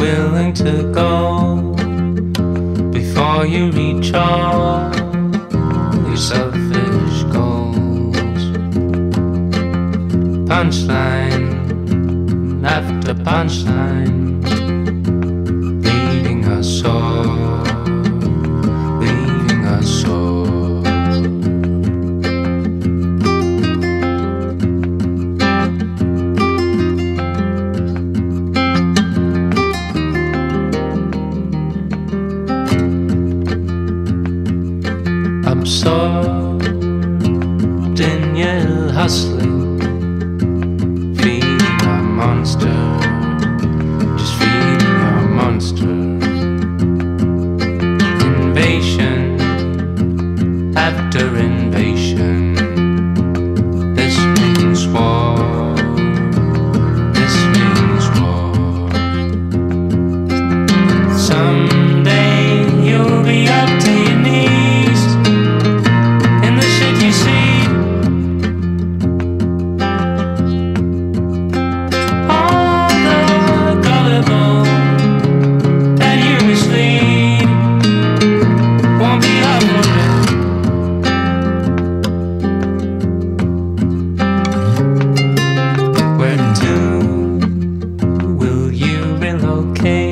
willing to go before you reach all your selfish goals. Punchline after punchline, leaving us sore, leaving us sore. Absorbed in your hustling, feeding our monster, just feeding our monster. Invasion after invasion, this means war, this means war. Someday you'll be up to your knees in the shit you see. All the gullible that you mislead won't be up for it. Where to will you relocate?